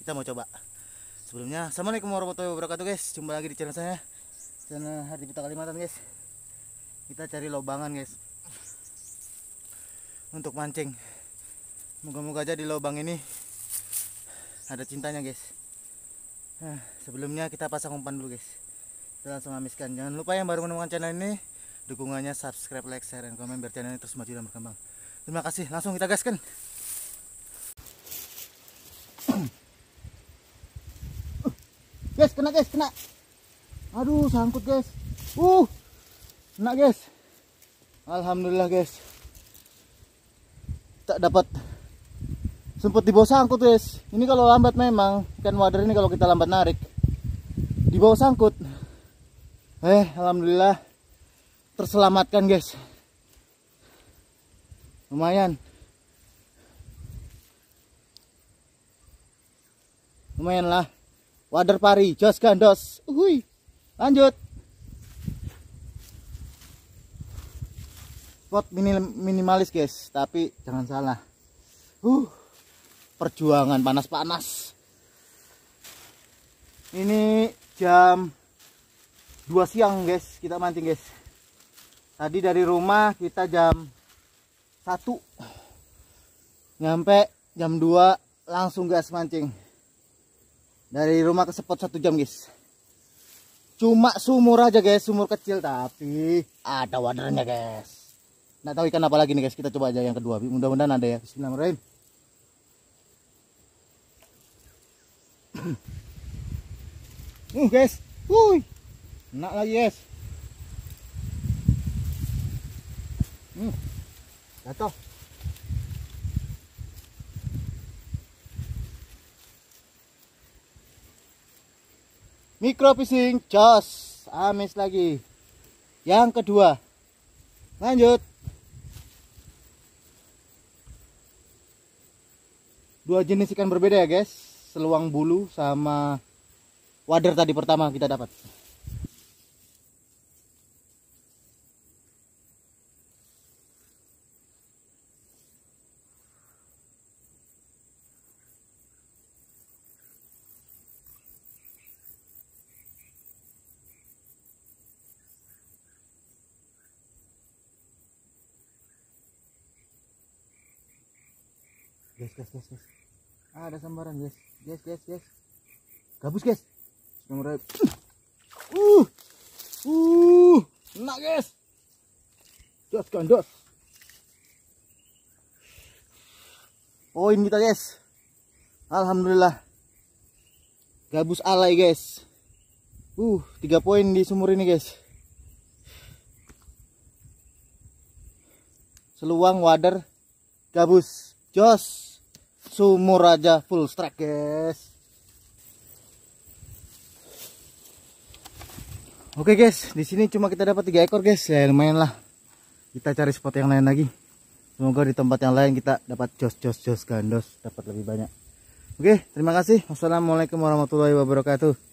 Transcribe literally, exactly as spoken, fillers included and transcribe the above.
kita mau coba. Sebelumnya, assalamualaikum warahmatullahi wabarakatuh guys. Jumpa lagi di channel saya, channel Hardi Putra Kalimantan guys. Kita cari lobangan guys untuk mancing. Moga-moga aja di lubang ini ada cintanya guys. Nah, sebelumnya kita pasang umpan dulu guys. Kita langsung amiskan. Jangan lupa yang baru menemukan channel ini, dukungannya subscribe, like, share, dan komen biar channel ini terus maju dan berkembang. Terima kasih. Langsung kita gaskan. Guys, kena guys, kena. Aduh, sangkut guys. Uh, kena guys. Alhamdulillah guys. Tak dapat. Sempat di bawah sangkut guys. Ini kalau lambat memang ikan wader ini kalau kita lambat narik di bawah sangkut. Eh, alhamdulillah terselamatkan guys. Lumayan. Lumayan lah. Wader pari, jos gandos. Uhui. Lanjut. Spot minimalis guys, tapi jangan salah. Uh, perjuangan panas-panas. Ini jam dua siang guys, kita mancing guys. Tadi dari rumah kita jam satu. Nyampe jam dua langsung gas mancing. Dari rumah ke spot satu jam guys. Cuma sumur aja guys, sumur kecil tapi ada wadernya guys. Nggak tahu ikan apa lagi nih guys, kita coba aja yang kedua. Mudah-mudahan ada ya. Bismillahirrahmanirrahim. Uh guys, wuih, enak lagi guys. Hmm, jatuh. Micro fishing, jos, amis lagi. Yang kedua, lanjut. Dua jenis ikan berbeda ya guys, seluang bulu sama wader tadi pertama kita dapat. Guys, guys, guys, guys. Ah, ada sambaran guys, guys, guys, guys. Gabus guys. Nomor uh, uh, enak guys. Dos gandos. Poin kita guys. Alhamdulillah. Gabus alay guys. Uh, tiga poin di sumur ini guys. Seluang, wader, gabus, jos. Sumur aja full strike guys. Oke guys, di sini cuma kita dapat tiga ekor guys. Ya lumayan lah. Kita cari spot yang lain lagi. Semoga di tempat yang lain kita dapat jos jos jos gandos, dapat lebih banyak. Oke, terima kasih. Wassalamualaikum warahmatullahi wabarakatuh.